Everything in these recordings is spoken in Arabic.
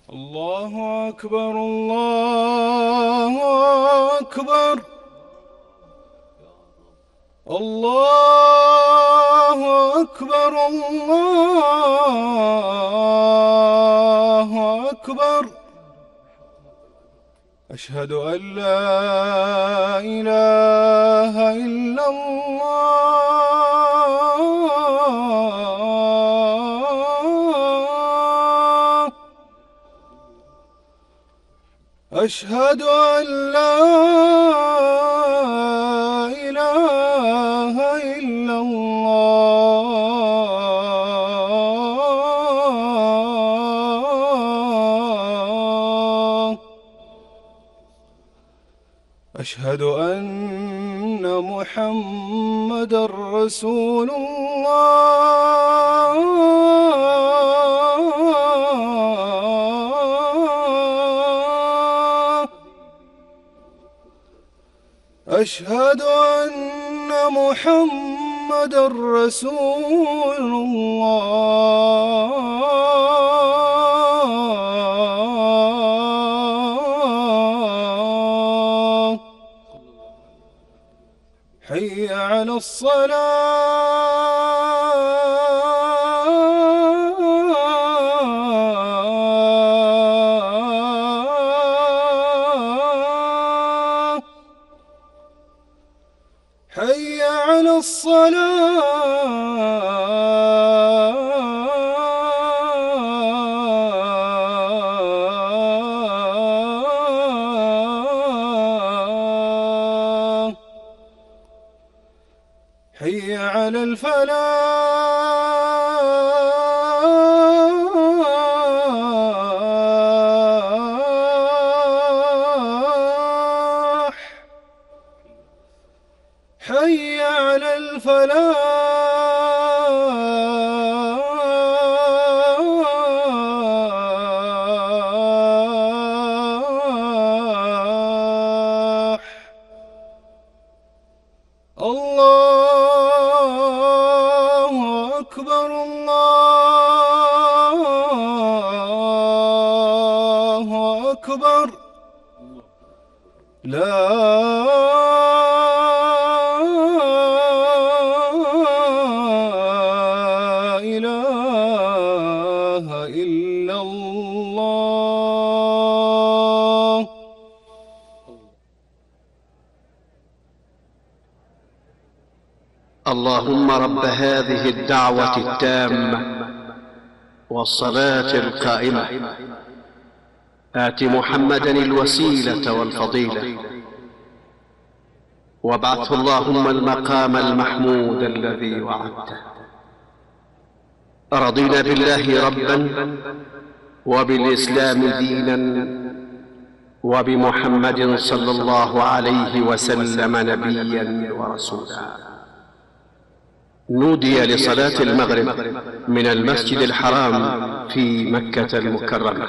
الله أكبر الله أكبر الله أكبر الله أكبر. أشهد أن لا إله إلا الله. أشهد أن لا إله إلا الله. أشهد أن محمدًا رسول الله. أشهد أن محمدًا رسول الله. حي على الصلاة. حي على الصلاة. حي على الفلاح. حي على الفلاح. الله أكبر الله أكبر. لا إله إلا الله. اللهم رب هذه الدعوة التامة والصلاة القائمة آت محمدا الوسيلة والفضيلة وابعثه اللهم المقام المحمود الذي وعدته. رضينا بالله ربا وبالإسلام دينا وبمحمد صلى الله عليه وسلم نبيا ورسولا. نودي لصلاة المغرب من المسجد الحرام في مكة المكرمة.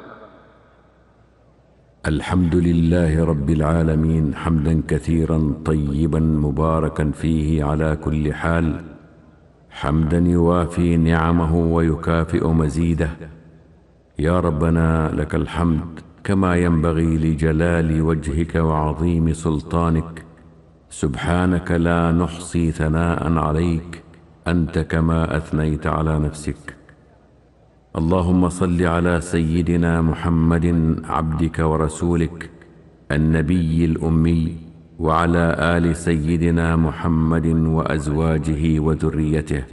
الحمد لله رب العالمين حمدا كثيرا طيبا مباركا فيه على كل حال، حمدا يوافي نعمه ويكافئ مزيده. يا ربنا لك الحمد كما ينبغي لجلال وجهك وعظيم سلطانك. سبحانك لا نحصي ثناء عليك، أنت كما أثنيت على نفسك. اللهم صل على سيدنا محمد عبدك ورسولك النبي الأمي، وعلى آل سيدنا محمد وأزواجه وذريته.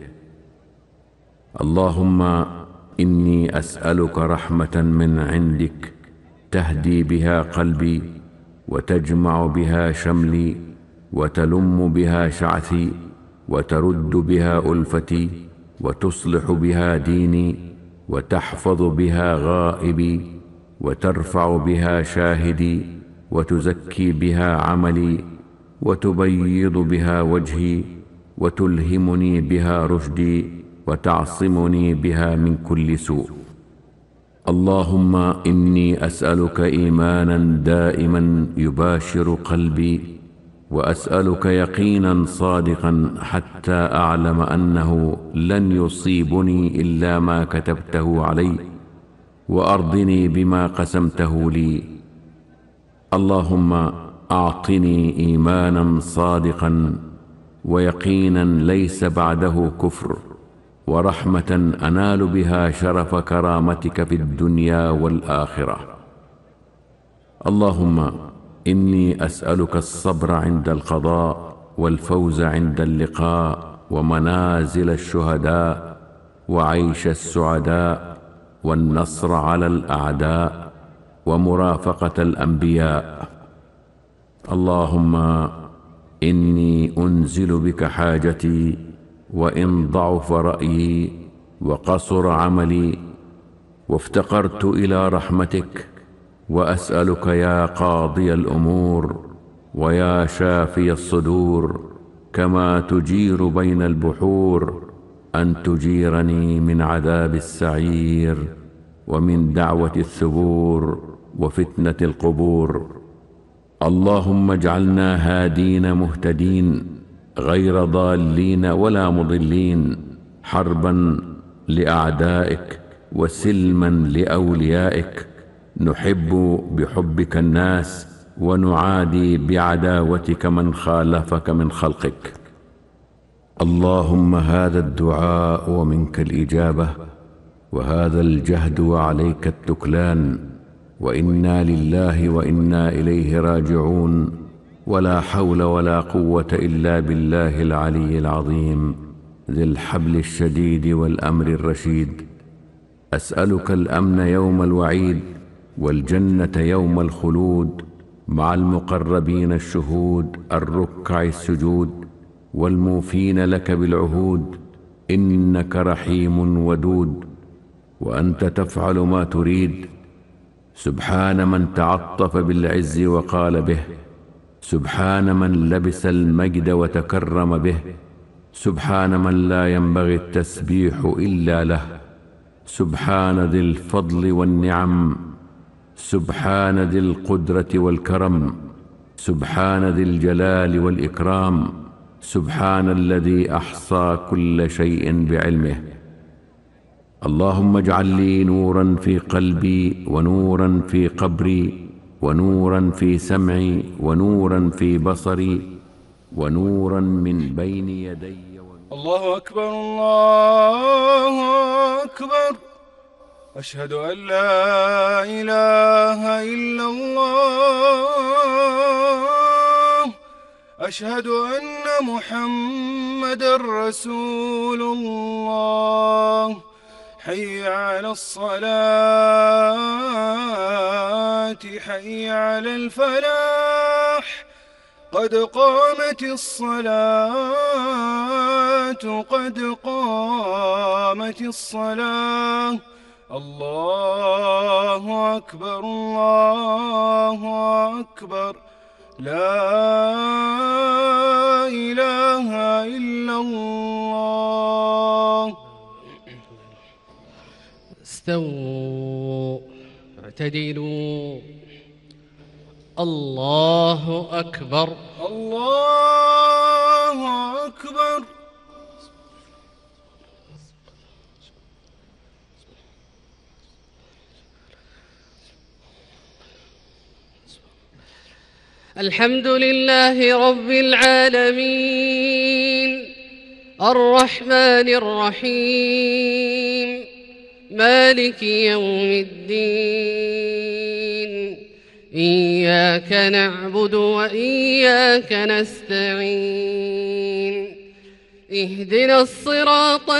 اللهم إني أسألك رحمة من عندك تهدي بها قلبي، وتجمع بها شملي، وتلم بها شعثي، وترد بها ألفتي، وتصلح بها ديني، وتحفظ بها غائبي، وترفع بها شاهدي، وتزكي بها عملي، وتبيض بها وجهي، وتلهمني بها رشدي، وتعصمني بها من كل سوء. اللهم إني أسألك إيمانا دائما يباشر قلبي، وأسألك يقينا صادقا حتى أعلم أنه لن يصيبني إلا ما كتبته علي، وأرضني بما قسمته لي. اللهم أعطني إيمانا صادقا ويقينا ليس بعده كفر، ورحمة أنال بها شرف كرامتك في الدنيا والآخرة. اللهم إني أسألك الصبر عند القضاء، والفوز عند اللقاء، ومنازل الشهداء، وعيش السعداء، والنصر على الأعداء، ومرافقة الأنبياء. اللهم إني أنزل بك حاجتي، وإن ضعف رأيي وقصر عملي، وافتقرت إلى رحمتك، وأسألك يا قاضي الأمور ويا شافي الصدور، كما تجير بين البحور، أن تجيرني من عذاب السعير، ومن دعوة الثبور، وفتنة القبور. اللهم اجعلنا هادين مهتدين، غير ضالين ولا مضلين، حربا لأعدائك وسلما لأوليائك، نحب بحبك الناس، ونعادي بعداوتك من خالفك من خلقك. اللهم هذا الدعاء ومنك الإجابة، وهذا الجهد وعليك التكلان، وإنا لله وإنا إليه راجعون، ولا حول ولا قوة إلا بالله العلي العظيم ذي الحبل الشديد والأمر الرشيد. أسألك الأمن يوم الوعيد، والجنة يوم الخلود، مع المقربين الشهود الركع السجود، والموفين لك بالعهود، إنك رحيم ودود، وأنت تفعل ما تريد. سبحان من تعطف بالعز وقال به، سبحان من لبس المجد وتكرم به، سبحان من لا ينبغي التسبيح إلا له، سبحان ذي الفضل والنعم، سبحان ذي القدرة والكرم، سبحان ذي الجلال والإكرام، سبحان الذي أحصى كل شيء بعلمه. اللهم اجعل لي نورا في قلبي، ونورا في قبري، ونورا في سمعي، ونورا في بصري، ونورا من بين يدي. الله أكبر الله أكبر، أشهد أن لا إله إلا الله، أشهد أن محمدًا رسول الله. حي على الصلاة، حي على الفلاح، قد قامت الصلاة، قد قامت الصلاة. الله أكبر الله أكبر، لا إله إلا الله. استووا اعتدلوا. الله أكبر الله أكبر. الحمد لله رب العالمين، الرحمن الرحيم، مالك يوم الدين. إياك نعبد وإياك نستعين، اهدنا الصراط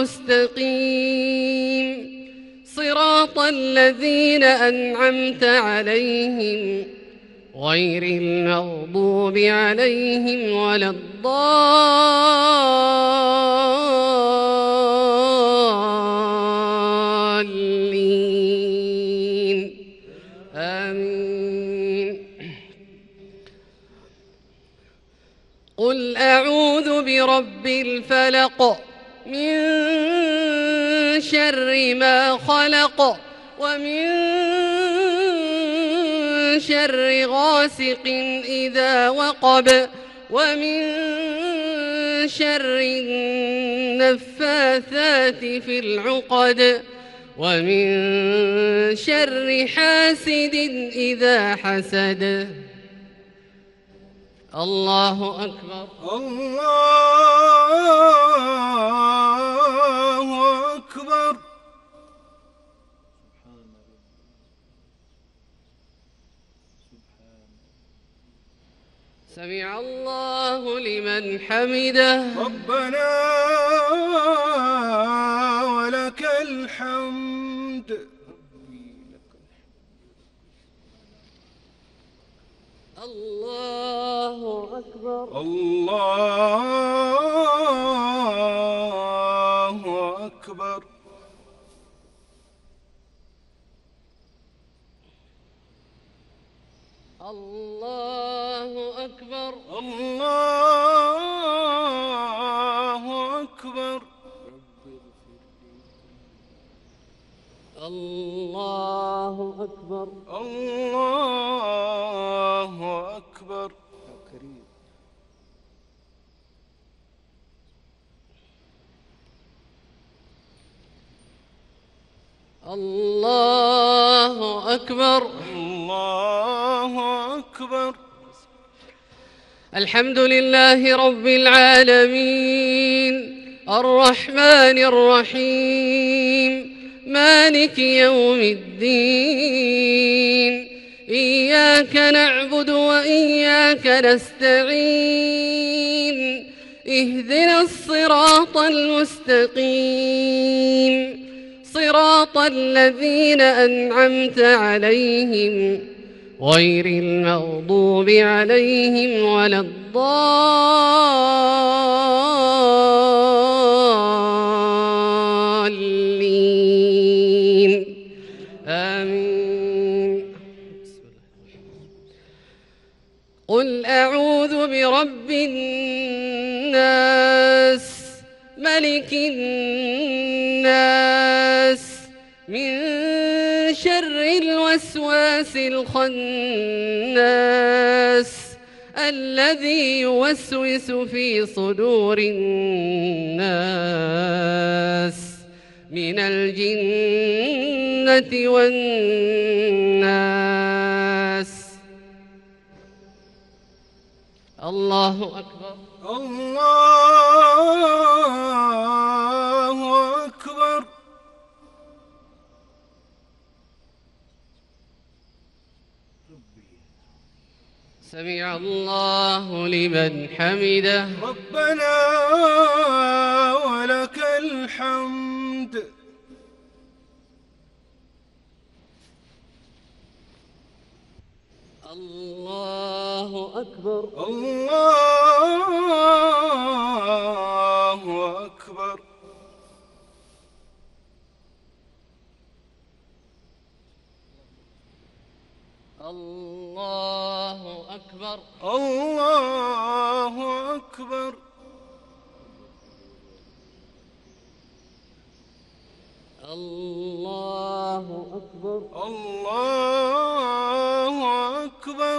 المستقيم، صراط الذين أنعمت عليهم غير المغضوب عليهم ولا الضالين. آمين. قل أعوذ برب الفلق، من شر ما خلق، ومن شر غاسق إذا وقب، ومن شر النفاثات في العقد، ومن شر حاسد إذا حسد. الله أكبر. الله أكبر. سمع الله لمن حمده. ربنا ولك الحمد. الله أكبر. الله أكبر. الله أكبر. الله أكبر. الله أكبر. الله أكبر. الله أكبر. الله أكبر. الحمد لله رب العالمين الرحمن الرحيم مالك يوم الدين. إياك نعبد وإياك نستعين. اهدنا الصراط المستقيم صراط الذين أنعمت عليهم غير المغضوب عليهم ولا الضالين. آمين. قل أعوذ برب الناس ملك الناس من شر الوسواس الخناس الذي يوسوس في صدور الناس من الجنة والناس. الله أكبر. الله أكبر. سمع الله لمن حمده. ربنا ولك الحمد. الله أكبر. الله أكبر. الله أكبر. الله أكبر. الله أكبر. الله أكبر.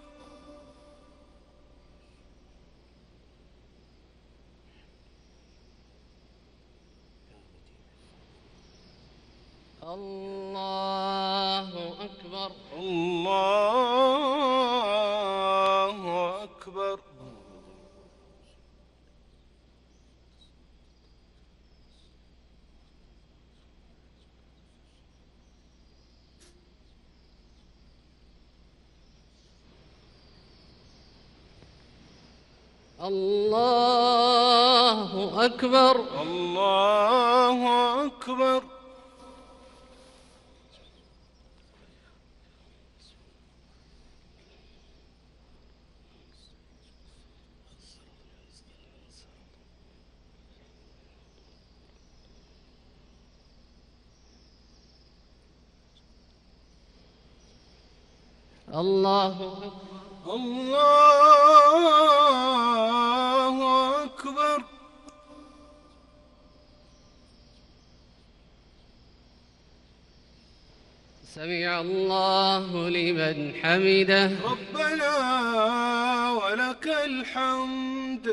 الله أكبر. الله أكبر. الله أكبر. الله أكبر. الله أكبر. الله أكبر. سمع الله لمن حمده. ربنا ولك الحمد.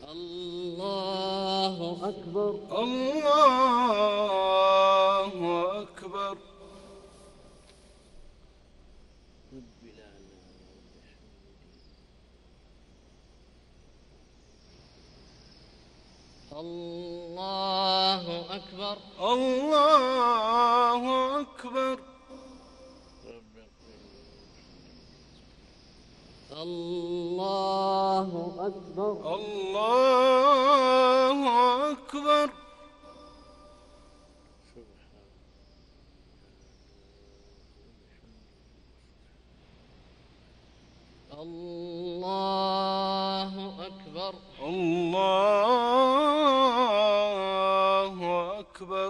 الله أكبر. الله أكبر. الله أكبر. الله أكبر. الله أكبر. الله أكبر. الله أكبر. الله أكبر.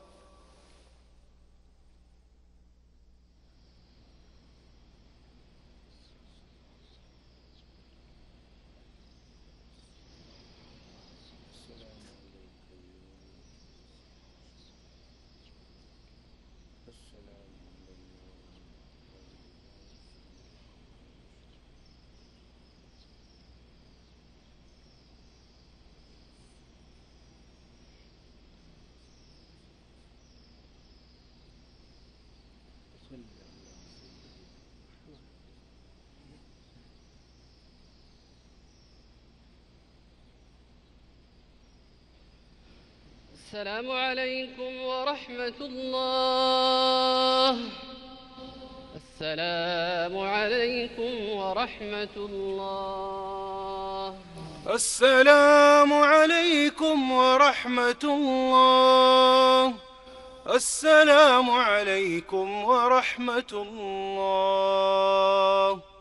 السلام عليكم ورحمة الله. السلام عليكم ورحمة الله. السلام عليكم ورحمة الله. السلام عليكم ورحمة الله.